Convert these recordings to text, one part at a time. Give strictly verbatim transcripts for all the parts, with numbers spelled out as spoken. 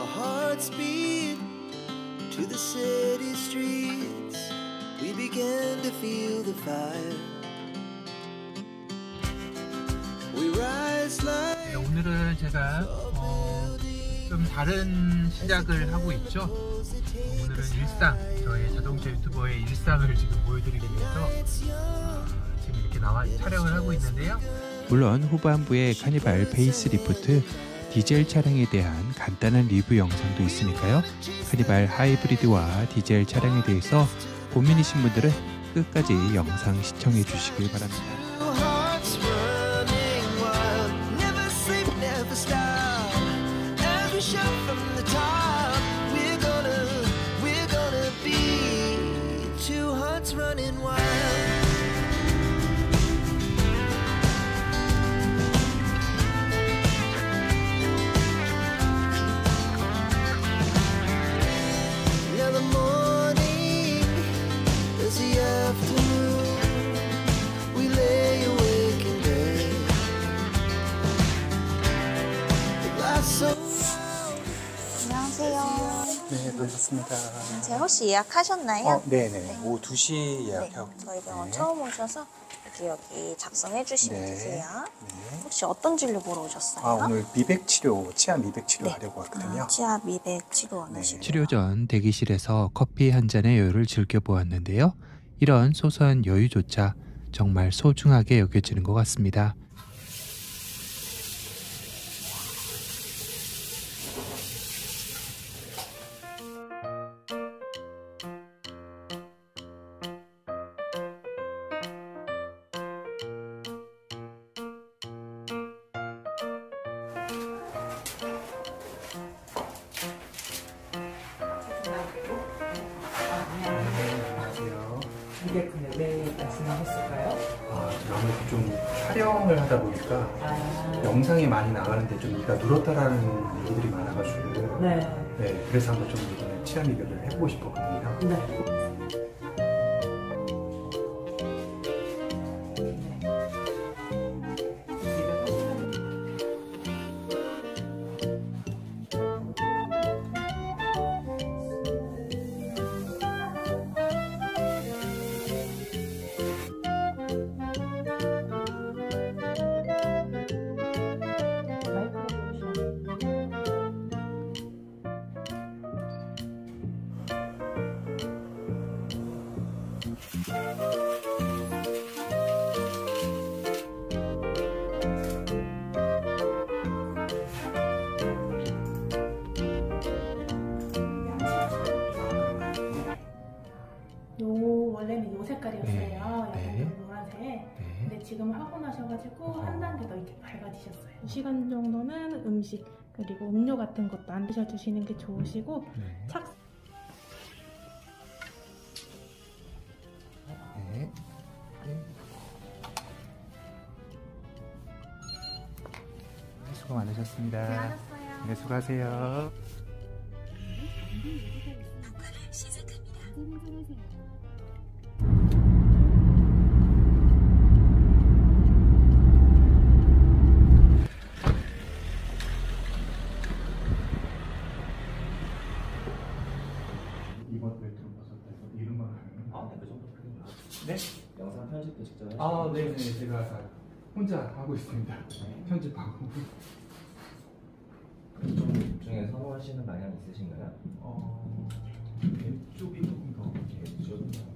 Our hearts beat to the city streets. We began to feel the fire. We rise like. 네, 오늘은 제가 어, 좀 다른 시작을 하고 있죠. 오늘은 일상, 저희 자동차 유튜버의 일상을 지금 보여드리기 위해서 어, 지금 이렇게 나와 촬영을 하고 있는데요. 물론 후반부에 카니발 페이스리프트 디젤 차량에 대한 간단한 리뷰 영상도 있으니까요. 카니발 하이브리드와 디젤 차량에 대해서 고민이신 분들은 끝까지 영상 시청해 주시길 바랍니다. 안녕하세요. 네, 반갑습니다. 제 혹시 예약하셨나요? 어, 네네. 네. 오후 두 시 예약하고. 네, 저희 병원 네. 처음 오셔서 여기 여기 작성해 주시면 네. 되세요. 네. 혹시 어떤 진료 보러 오셨어요? 아, 오늘 미백 치료, 치아 미백 치료 네. 하려고 왔거든요. 아, 치아 미백 치료 원하시고요. 네. 치료 전 대기실에서 커피 한 잔의 여유를 즐겨보았는데요. 이런 소소한 여유조차 정말 소중하게 여겨지는 것 같습니다. 이게 왜 말씀하셨을까요? 아, 아무래도 좀 촬영을 하다 보니까 아. 영상이 많이 나가는데 좀 이가 늘었다라는 얘기들이 많아가지고. 네. 네, 그래서 한번 좀 이번에 치아 미백을 해보고 싶었거든요. 네. 요 원래는 요 색깔이었어요. 네. 약간 네. 노란색. 네. 근데 지금 하고 나셔가지고 어. 한 단계 더 이렇게 밝아지셨어요. 두 시간 정도는 음식 그리고 음료 같은 것도 안 드셔주시는 게 좋으시고 네. 착. 네. 네. 수고 많으셨습니다. 알았어요. 네, 수고하세요. 이번 벨트로 벗었다 해서 이름만 하면. 아, 네, 그 정도 풀리면. 네? 영상 편집도 직접 하시는 아, 네네. 제가 다 혼자 하고 있습니다. 편집하고. 좀 중에 선호하시는 방향 있으신가요? 어, 왼쪽이 조금 더. 왼쪽이요?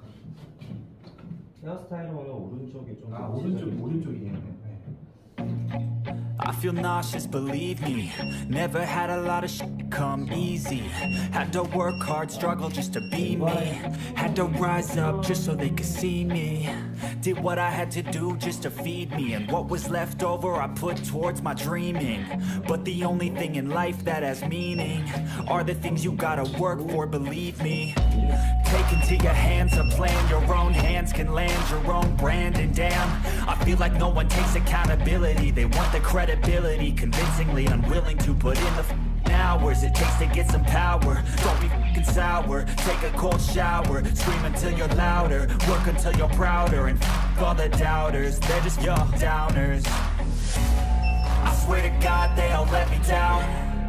헤어스타일은 오른쪽이 좀. 아, 오른쪽, 오른쪽이에요. 네. I feel nauseous, believe me. Never had a lot of shit come easy. Had to work hard, struggle just to be me. Had to rise up just so they could see me. Did what I had to do just to feed me. And what was left over I put towards my dreaming. But the only thing in life that has meaning are the things you gotta work for, believe me. Take into your hands a plan. Your own hands can land your own brand. And damn, I feel like no one takes accountability. They want the credibility, convincingly unwilling to put in the hours it takes to get some power. Don't be fucking sour. Take a cold shower. Scream until you're louder. Work until you're prouder. And f all the doubters, they're just young downers. I swear to God they all let me down. I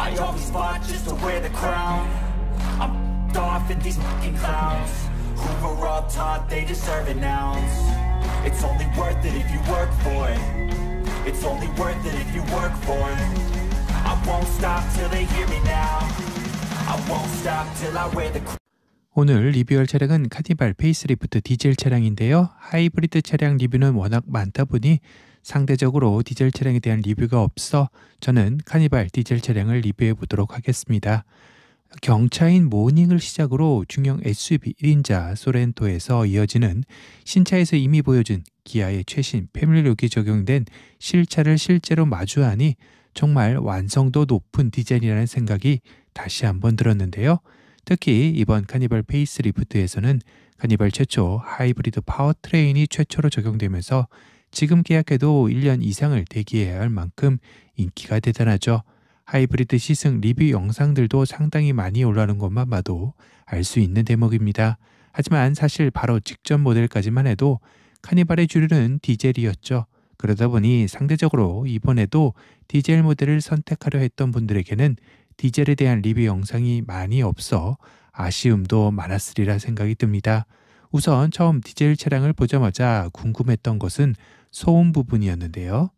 I always fought just to wear the crown. I'm f***ed off at these fucking clowns who were all taught they deserve an ounce. It's only worth it if you work for it. It's only worth it if you work for it. I won't stop till they hear me now. I won't stop till I wear the crown. 오늘 리뷰할 차량은 카니발 페이스리프트 디젤 차량인데요. 하이브리드 차량 리뷰는 워낙 많다 보니 상대적으로 디젤 차량에 대한 리뷰가 없어 저는 카니발 디젤 차량을 리뷰해 보도록 하겠습니다. 경차인 모닝을 시작으로 중형 에스유브이 일 인자 소렌토에서 이어지는 신차에서 이미 보여준 기아의 최신 패밀리룩이 적용된 실차를 실제로 마주하니 정말 완성도 높은 디자인이라는 생각이 다시 한번 들었는데요. 특히 이번 카니발 페이스리프트에서는 카니발 최초 하이브리드 파워트레인이 최초로 적용되면서 지금 계약해도 일 년 이상을 대기해야 할 만큼 인기가 대단하죠. 하이브리드 시승 리뷰 영상들도 상당히 많이 올라오는 것만 봐도 알 수 있는 대목입니다. 하지만 사실 바로 직전 모델까지만 해도 카니발의 주류는 디젤이었죠. 그러다 보니 상대적으로 이번에도 디젤 모델을 선택하려 했던 분들에게는 디젤에 대한 리뷰 영상이 많이 없어 아쉬움도 많았으리라 생각이 듭니다. 우선 처음 디젤 차량을 보자마자 궁금했던 것은 소음 부분이었는데요.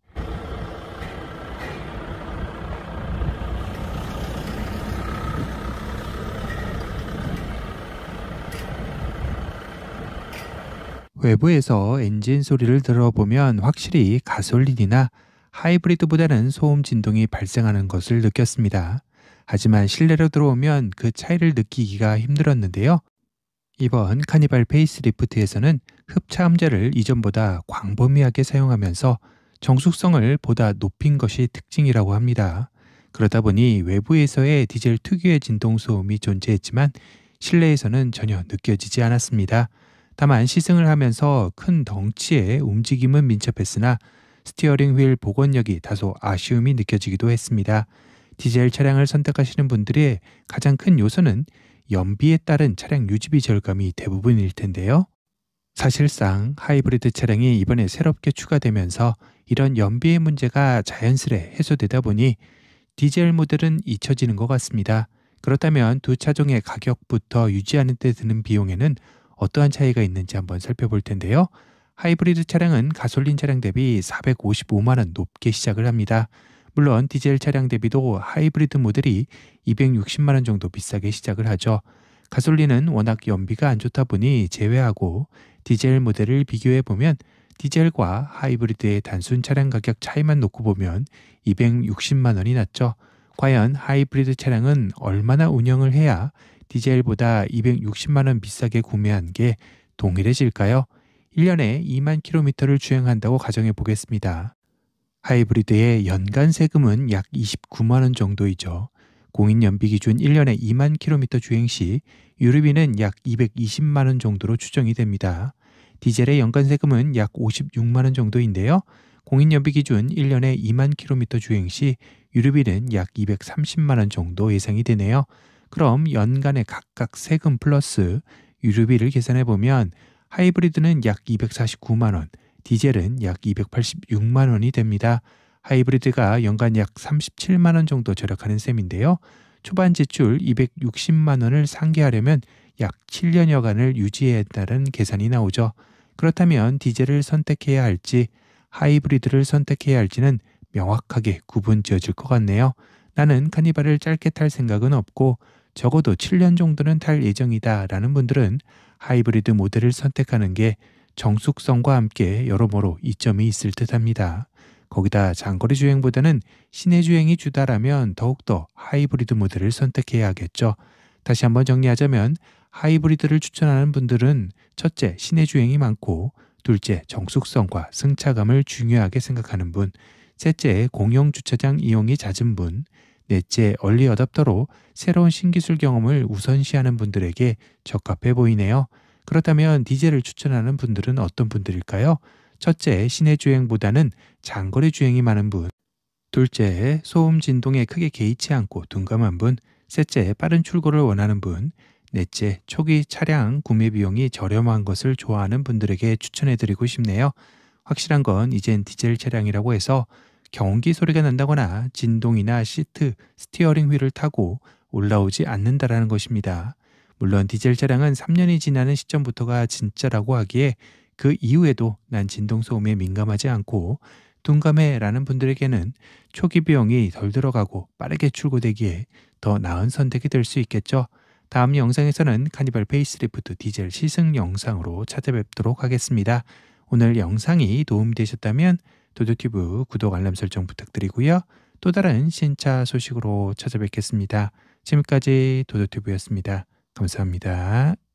외부에서 엔진 소리를 들어보면 확실히 가솔린이나 하이브리드보다는 소음 진동이 발생하는 것을 느꼈습니다. 하지만 실내로 들어오면 그 차이를 느끼기가 힘들었는데요. 이번 카니발 페이스리프트에서는 흡차음자를 이전보다 광범위하게 사용하면서 정숙성을 보다 높인 것이 특징이라고 합니다. 그러다 보니 외부에서의 디젤 특유의 진동소음이 존재했지만 실내에서는 전혀 느껴지지 않았습니다. 다만 시승을 하면서 큰 덩치의 움직임은 민첩했으나 스티어링 휠 복원력이 다소 아쉬움이 느껴지기도 했습니다. 디젤 차량을 선택하시는 분들의 가장 큰 요소는 연비에 따른 차량 유지비 절감이 대부분일 텐데요. 사실상 하이브리드 차량이 이번에 새롭게 추가되면서 이런 연비의 문제가 자연스레 해소되다 보니 디젤 모델은 잊혀지는 것 같습니다. 그렇다면 두 차종의 가격부터 유지하는 데 드는 비용에는 어떠한 차이가 있는지 한번 살펴볼 텐데요. 하이브리드 차량은 가솔린 차량 대비 사백오십오만 원 높게 시작을 합니다. 물론 디젤 차량 대비도 하이브리드 모델이 이백육십만 원 정도 비싸게 시작을 하죠. 가솔린은 워낙 연비가 안 좋다 보니 제외하고 디젤 모델을 비교해 보면 디젤과 하이브리드의 단순 차량 가격 차이만 놓고 보면 이백육십만 원이 낮죠. 과연 하이브리드 차량은 얼마나 운영을 해야 디젤보다 이백육십만 원 비싸게 구매한 게 동일해질까요? 일 년에 이만 킬로미터를 주행한다고 가정해 보겠습니다. 하이브리드의 연간 세금은 약 이십구만 원 정도이죠. 공인연비 기준 일 년에 이만 킬로미터 주행 시 유류비는 약 이백이십만 원 정도로 추정이 됩니다. 디젤의 연간 세금은 약 오십육만 원 정도인데요. 공인연비 기준 일 년에 이만 킬로미터 주행 시 유류비는 약 이백삼십만 원 정도 예상이 되네요. 그럼 연간의 각각 세금 플러스 유류비를 계산해 보면 하이브리드는 약 이백사십구만 원, 디젤은 약 이백팔십육만 원이 됩니다. 하이브리드가 연간 약 삼십칠만 원 정도 절약하는 셈인데요. 초반 지출 이백육십만 원을 상기하려면 약 칠 년여간을 유지해야 한다는 계산이 나오죠. 그렇다면 디젤을 선택해야 할지 하이브리드를 선택해야 할지는 명확하게 구분 지어질 것 같네요. 나는 카니발을 짧게 탈 생각은 없고 적어도 칠 년 정도는 탈 예정이다 라는 분들은 하이브리드 모델을 선택하는 게 정숙성과 함께 여러모로 이점이 있을 듯 합니다. 거기다 장거리 주행보다는 시내 주행이 주다라면 더욱더 하이브리드 모델을 선택해야 하겠죠. 다시 한번 정리하자면 하이브리드를 추천하는 분들은 첫째, 시내 주행이 많고 둘째, 정숙성과 승차감을 중요하게 생각하는 분, 셋째, 공용 주차장 이용이 잦은 분, 넷째, 얼리 어답터로 새로운 신기술 경험을 우선시하는 분들에게 적합해 보이네요. 그렇다면 디젤을 추천하는 분들은 어떤 분들일까요? 첫째, 시내 주행보다는 장거리 주행이 많은 분, 둘째, 소음 진동에 크게 개의치 않고 둔감한 분, 셋째, 빠른 출고를 원하는 분, 넷째, 초기 차량 구매 비용이 저렴한 것을 좋아하는 분들에게 추천해드리고 싶네요. 확실한 건 이젠 디젤 차량이라고 해서 경운기 소리가 난다거나 진동이나 시트, 스티어링 휠을 타고 올라오지 않는다라는 것입니다. 물론 디젤 차량은 삼 년이 지나는 시점부터가 진짜라고 하기에 그 이후에도 난 진동소음에 민감하지 않고 둔감해라는 분들에게는 초기 비용이 덜 들어가고 빠르게 출고되기에 더 나은 선택이 될 수 있겠죠. 다음 영상에서는 카니발 페이스리프트 디젤 시승 영상으로 찾아뵙도록 하겠습니다. 오늘 영상이 도움이 되셨다면 도도튜브 구독 알람 설정 부탁드리고요. 또 다른 신차 소식으로 찾아뵙겠습니다. 지금까지 도도튜브였습니다. 감사합니다.